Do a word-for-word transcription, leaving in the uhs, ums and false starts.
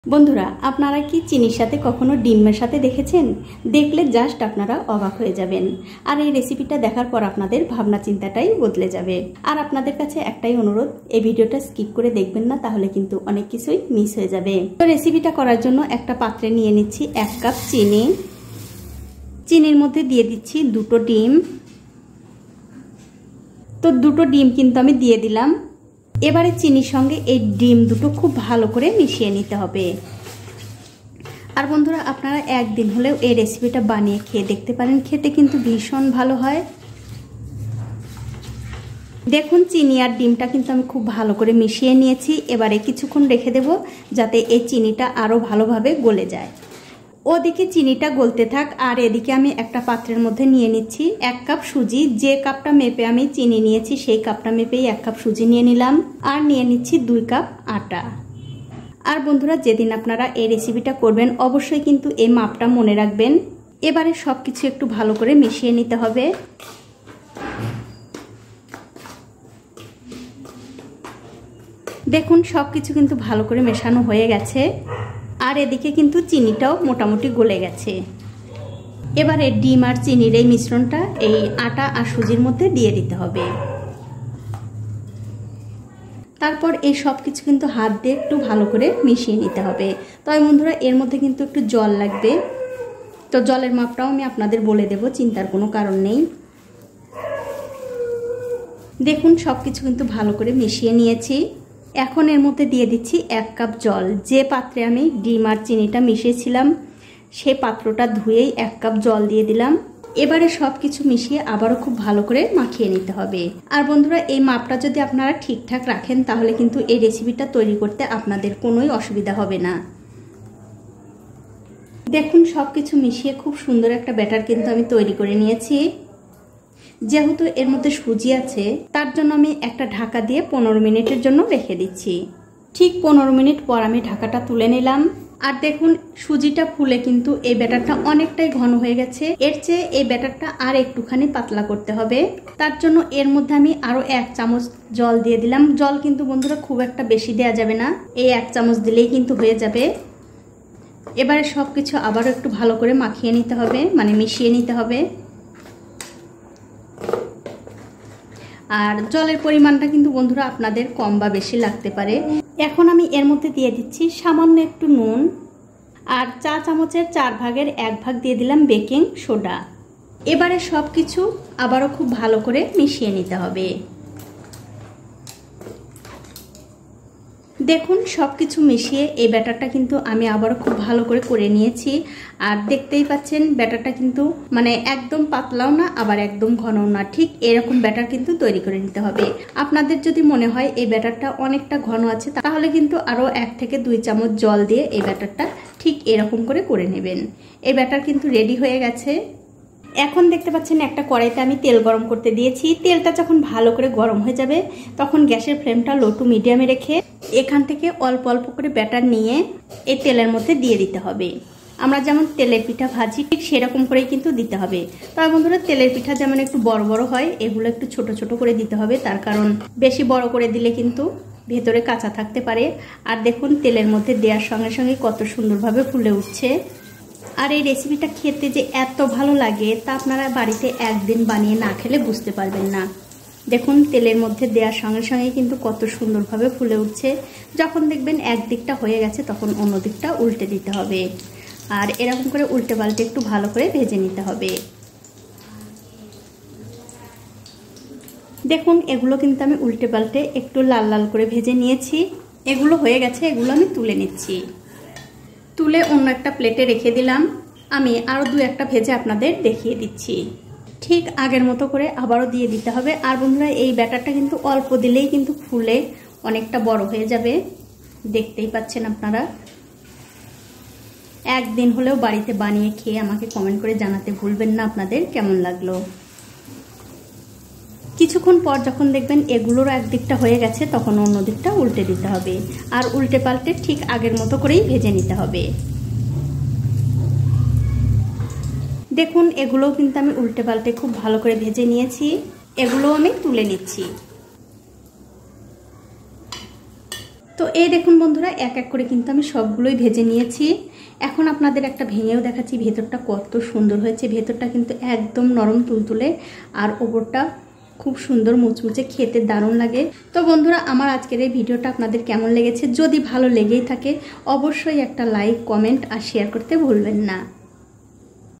বন্ধুরা, আপনারা কি চিনির সাথে কখনো ডিম মেশাতে দেখেছেন? দেখলে জাস্ট আপনারা অবাক হয়ে যাবেন। আর এই রেসিপিটা দেখার পর আপনাদের ভাবনা চিন্তাটাই বদলে যাবে। আর আপনাদের কাছে একটাই অনুরোধ, এই ভিডিওটা স্কিপ করে দেখবেন না, তাহলে কিন্তু অনেক কিছুই মিস হয়ে যাবে। তো রেসিপিটা করার জন্য একটা পাত্রে নিয়ে নিচ্ছি এক কাপ চিনি। চিনির মধ্যে দিয়ে দিচ্ছি দুটো ডিম। তো দুটো ডিম কিন্তু আমি দিয়ে দিলাম। এবারে চিনির সঙ্গে এই ডিম দুটো খুব ভালো করে মিশিয়ে নিতে হবে। আর বন্ধুরা, আপনারা একদিন হলেও এই রেসিপিটা বানিয়ে খেয়ে দেখতে পারেন, খেতে কিন্তু ভীষণ ভালো হয়। দেখুন, চিনি আর ডিমটা কিন্তু আমি খুব ভালো করে মিশিয়ে নিয়েছি। এবারে কিছুক্ষণ রেখে দেব, যাতে এই চিনিটা আরও ভালোভাবে গলে যায়। ওদিকে চিনিটা গলতে থাক, আর এদিকে আমি একটা পাত্রের মধ্যে নিয়ে নিচ্ছি এক কাপ সুজি। যে কাপটা মেপে আমি চিনি নিয়েছি সেই কাপটা মেপেই এক কাপ সুজি নিয়ে নিলাম। আর নিয়ে নিচ্ছি দুই কাপ আটা। আর বন্ধুরা, যেদিন আপনারা এই রেসিপিটা করবেন অবশ্যই কিন্তু এই মাপটা মনে রাখবেন। এবারে সব কিছু একটু ভালো করে মিশিয়ে নিতে হবে। দেখুন, সব কিছু কিন্তু ভালো করে মেশানো হয়ে গেছে। আর এদিকে কিন্তু চিনিটাও মোটামুটি গলে গেছে। এবারে ডিম আর চিনির এই মিশ্রণটা এই আটা আর সুজির মধ্যে দিয়ে দিতে হবে। তারপর এই সব কিছু কিন্তু হাত দিয়ে একটু ভালো করে মিশিয়ে নিতে হবে। তবে বন্ধুরা, এর মধ্যে কিন্তু একটু জল লাগবে। তো জলের মাপটাও আমি আপনাদের বলে দেব, চিন্তার কোনো কারণ নেই। দেখুন, সব কিছু কিন্তু ভালো করে মিশিয়ে নিয়েছি। এখন এর মধ্যে দিয়ে দিচ্ছি এক কাপ জল। যে পাত্রে আমি ডিম আর চিনিটা মিশিয়েছিলাম সেই পাত্রটা ধুয়েই এক কাপ জল দিয়ে দিলাম। এবারে সব কিছু মিশিয়ে আবারও খুব ভালো করে মাখিয়ে নিতে হবে। আর বন্ধুরা, এই মাপটা যদি আপনারা ঠিকঠাক রাখেন তাহলে কিন্তু এই রেসিপিটা তৈরি করতে আপনাদের কোনোই অসুবিধা হবে না। দেখুন, সব কিছু মিশিয়ে খুব সুন্দর একটা ব্যাটার কিন্তু আমি তৈরি করে নিয়েছি। যেহেতু এর মধ্যে সুজি আছে, তার জন্য আমি একটা ঢাকা দিয়ে পনেরো মিনিটের জন্য রেখে দিচ্ছি। ঠিক পনেরো মিনিট পর আমি ঢাকাটা তুলে নিলাম। আর দেখুন, সুজিটা ফুলে কিন্তু এই ব্যাটারটা অনেকটাই ঘন হয়ে গেছে। এর চেয়ে এই ব্যাটারটা আর একটুখানি পাতলা করতে হবে। তার জন্য এর মধ্যে আমি আরো এক চামচ জল দিয়ে দিলাম। জল কিন্তু বন্ধুরা খুব একটা বেশি দেওয়া যাবে না, এই এক চামচ দিলেই কিন্তু হয়ে যাবে। এবারে সবকিছু আবারও একটু ভালো করে মাখিয়ে নিতে হবে, মানে মিশিয়ে নিতে হবে। আর জলের পরিমাণটা কিন্তু বন্ধুরা আপনাদের কম বা বেশি লাগতে পারে। এখন আমি এর মধ্যে দিয়ে দিচ্ছি সামান্য একটু নুন, আর চা চামচের চার ভাগের এক ভাগ দিয়ে দিলাম বেকিং সোডা। এবারে সব কিছু আবারও খুব ভালো করে মিশিয়ে নিতে হবে। দেখুন, সব কিছু মিশিয়ে এই ব্যাটারটা কিন্তু আমি আবারও খুব ভালো করে করে নিয়েছি। আর দেখতেই পাচ্ছেন, ব্যাটারটা কিন্তু মানে একদম পাতলাও না, আবার একদম ঘনও না, ঠিক এরকম ব্যাটার কিন্তু তৈরি করে নিতে হবে। আপনাদের যদি মনে হয় এই ব্যাটারটা অনেকটা ঘন আছে, তাহলে কিন্তু আরও এক থেকে দুই চামচ জল দিয়ে এই ব্যাটারটা ঠিক এরকম করে করে নেবেন। এই ব্যাটার কিন্তু রেডি হয়ে গেছে। এখন দেখতে পাচ্ছেন একটা কড়াইতে আমি তেল গরম করতে দিয়েছি। তেলটা যখন ভালো করে গরম হয়ে যাবে তখন গ্যাসের ফ্লেমটা লো টু মিডিয়ামে রেখে এখান থেকে অল্প অল্প করে ব্যাটার নিয়ে এই তেলের মধ্যে দিয়ে দিতে হবে। আমরা যেমন তেলের পিঠা ভাজি ঠিক সেরকম করেই কিন্তু দিতে হবে। তবে বন্ধুরা, তেলের পিঠা যেমন একটু বড় বড় হয়, এগুলো একটু ছোট ছোট করে দিতে হবে। তার কারণ বেশি বড় করে দিলে কিন্তু ভেতরে কাঁচা থাকতে পারে। আর দেখুন, তেলের মধ্যে দেওয়ার সঙ্গে সঙ্গে কত সুন্দরভাবে ফুলে উঠছে। আর এই রেসিপিটা খেতে যে এত ভালো লাগে তা আপনারা বাড়িতে একদিন বানিয়ে না খেলে বুঝতে পারবেন না। দেখুন, তেলের মধ্যে দেওয়ার সঙ্গে সঙ্গে কিন্তু কত সুন্দরভাবে ফুলে উঠছে। যখন দেখবেন একদিকটা হয়ে গেছে তখন অন্য দিকটা উল্টে দিতে হবে। আর এরকম করে উল্টে পাল্টে একটু ভালো করে ভেজে নিতে হবে। দেখুন, এগুলো কিন্তু আমি উল্টে পাল্টে একটু লাল লাল করে ভেজে নিয়েছি। এগুলো হয়ে গেছে, এগুলো আমি তুলে নিচ্ছি। তুলে অন্য একটা প্লেটে রেখে দিলাম। আমি আরও দু একটা ভেজে আপনাদের দেখিয়ে দিচ্ছি। ঠিক আগের মতো করে আবারও দিয়ে দিতে হবে। আর বন্ধুরা, এই ব্যাটারটা কিন্তু অল্প দিলেই কিন্তু ফুলে অনেকটা বড় হয়ে যাবে। দেখতেই পাচ্ছেন আপনারা। একদিন হলেও বাড়িতে বানিয়ে খেয়ে আমাকে কমেন্ট করে জানাতে ভুলবেন না আপনাদের কেমন লাগলো। কিছুক্ষণ পর যখন দেখবেন এগুলোর একদিকটা হয়ে গেছে তখন অন্য দিকটা উল্টে দিতে হবে। আর উল্টে পাল্টে ঠিক আগের মতো করেই ভেজে নিতে হবে। দেখুন, এগুলোও কিন্তু আমি উল্টে পাল্টে খুব ভালো করে ভেজে নিয়েছি। এগুলোও আমি তুলে নিচ্ছি। তো তো এই দেখুন বন্ধুরা, এক এক করে কিন্তু আমি সবগুলোই ভেজে নিয়েছি। এখন আপনাদের একটা ভেঙেও দেখাচ্ছি ভেতরটা কত সুন্দর হয়েছে। ভেতরটা কিন্তু একদম নরম তুলতুলে আর ওপরটা খুব সুন্দর মুচমুচে, খেতে দারুণ লাগে। তো বন্ধুরা, আমার আজকের এই ভিডিওটা আপনাদের কেমন লেগেছে? যদি ভালো লেগেই থাকে অবশ্যই একটা লাইক, কমেন্ট আর শেয়ার করতে ভুলবেন না।